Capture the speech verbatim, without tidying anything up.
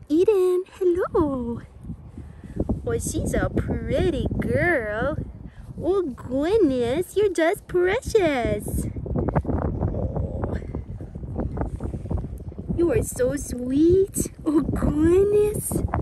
Eden, hello. Oh, she's a pretty girl. Oh, goodness, you're just precious. Oh, you are so sweet. Oh, goodness.